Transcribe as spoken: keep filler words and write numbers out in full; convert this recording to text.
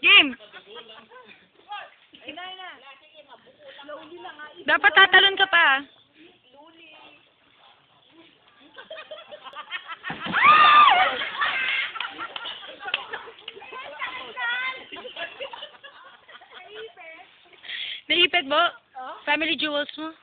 Game! Dapat tatalon ka pa. Naipit mo? Family jewels mo?